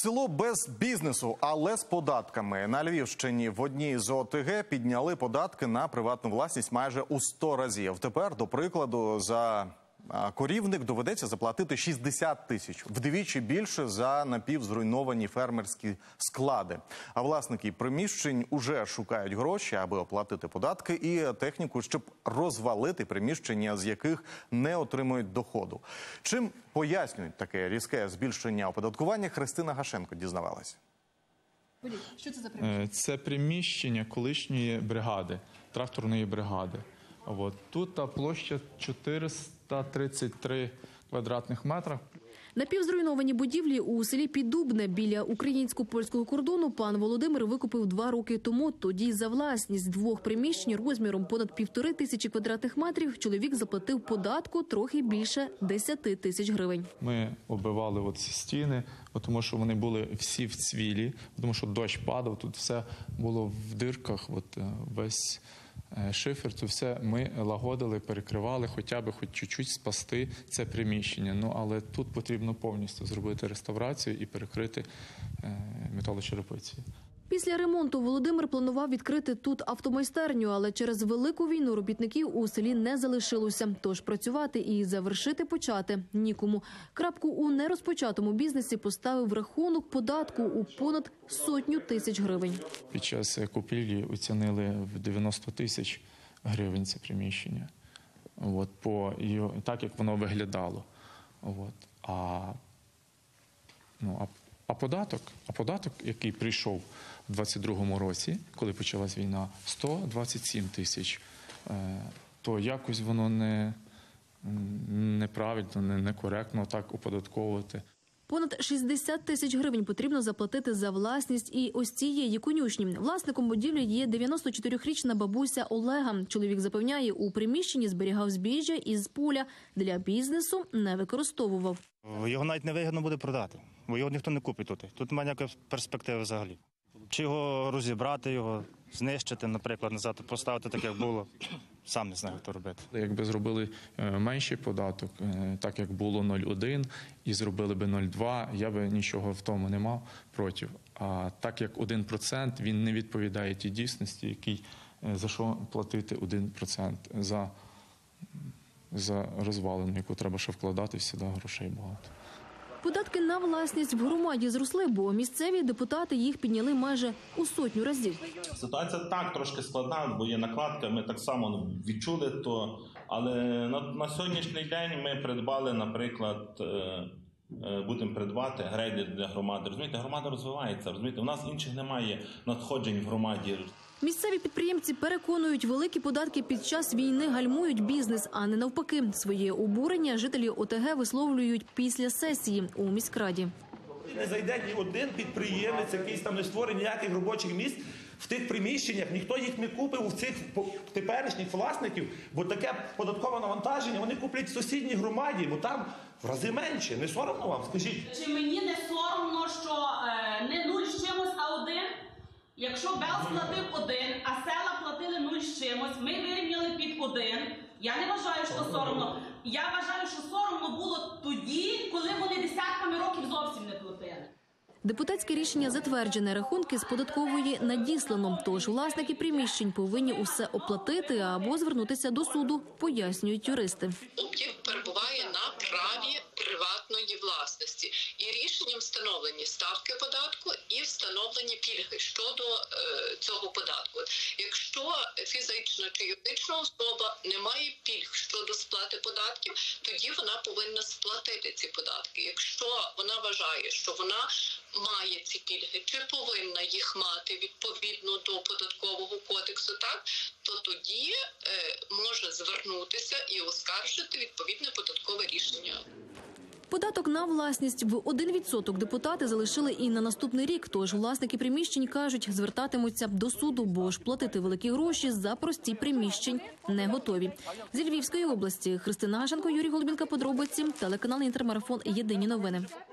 Село без бізнесу, але з податками. На Львівщині в одній з ОТГ підняли податки на приватну власність майже у 100 разів. Тепер, до прикладу, за корівник доведеться заплатити 60 тисяч. Вдвічі більше за напівзруйновані фермерські склади. А власники приміщень уже шукають гроші, аби оплатити податки і техніку, щоб розвалити приміщення, з яких не отримують доходу. Чим пояснюють таке різке збільшення оподаткування, Христина Гашенко дізнавалася. Що це за приміщення? Це приміщення колишньої бригади, тракторної бригади. Тут площа 433 квадратних метра. Напівзруйновані будівлі у селі Піддубне біля українсько-польського кордону пан Володимир викупив 2 роки тому. Тоді за власність 2 приміщень розміром понад 1500 квадратних метрів чоловік заплатив податку трохи більше 10 тисяч гривень. Ми оббивали ці стіни, тому що вони були всі в цвілі, тому що дощ падав, тут все було в дирках, весь шифер, це все ми лагодили, перекривали, хоч чуть-чуть спасти це приміщення. Але тут потрібно повністю зробити реставрацію і перекрити металочерепицею. Після ремонту Володимир планував відкрити тут автомайстерню, але через велику війну робітників у селі не залишилося. Тож працювати і завершити почати нікому. Крапку у нерозпочатому бізнесі поставив рахунок податку у понад 100 тисяч гривень. Під час купівлі оцінили в 90 тисяч гривень це приміщення. Так, як воно виглядало. А податок, який прийшов у 22-му році, коли почалась війна, 127 тисяч, то якось воно неправильно, некоректно так оподатковувати. Понад 60 тисяч гривень потрібно заплатити за власність і ось цієї конюшні. Власником будівлі є 94-річна бабуся Олега. Чоловік запевняє, у приміщенні зберігав збіжжя із поля. Для бізнесу не використовував. Його навіть не вигідно буде продати, бо його ніхто не купить тут. Тут немає ніякої перспективи взагалі. Чи його розібрати, його знищити, наприклад, назад поставити так, як було. Сам не знаю, як то робити. Якби зробили менший податок, так як було 0,1, і зробили би 0,2, я би нічого в тому не мав проти. А так як 1%, він не відповідає тій дійсності, за що платити 1% за розвалину, яку треба ще вкладати, всюди грошей багато. Податки на власність в громаді зросли, бо місцеві депутати їх підняли майже у 100 разів. Ситуація так трошки складна, бо є накладка, ми так само відчули то. Але на сьогоднішній день ми придбали, наприклад, будемо придбати грейдер для громади. Розумієте, громада розвивається, розумієте, у нас інших немає надходжень в громаді. Місцеві підприємці переконують, великі податки під час війни гальмують бізнес, а не навпаки. Своє обурення жителі ОТГ висловлюють після сесії у міськраді. Не зайде ні один підприємець, якийсь там не створить ніяких робочих місць в тих приміщеннях, ніхто їх не купив у цих теперішніх власників, бо таке податкове навантаження вони куплять в сусідній громаді, бо там в рази менше. Не соромно вам, скажіть? Чи мені не соромно, що не 0 з чимось, а 1? Якщо Белз платив 1, а села платили 0 з чимось, ми вирівняли під 1, я не вважаю, що соромно. Я вважаю, що соромно було тоді, коли вони десятками років зовсім не платили. Депутатське рішення затверджене, рахунки з податкової надіслано. Тож власники приміщень повинні усе оплатити або звернутися до суду, пояснюють юристи. Об'єкт перебуває на праві приватної власності. І рішенням встановлені ставки податку і встановлені пільги щодо цього податку. Якщо фізична чи юридична особа не має пільг щодо сплати податків, тоді вона повинна сплатити ці податки. Якщо вона вважає, що вона має ці пільги, чи повинна їх мати відповідно до податкового кодексу, то тоді може звернутися і оскаржити відповідне податкове рішення. Податок на власність в 1% депутати залишили і на наступний рік. Тож власники приміщень кажуть, звертатимуться до суду, бо ж платити великі гроші за прості приміщень не готові. Зі Львівської області Христина Гашенко, Юрій Голубінка, подробиці, телеканал Інтермарафон, єдині новини.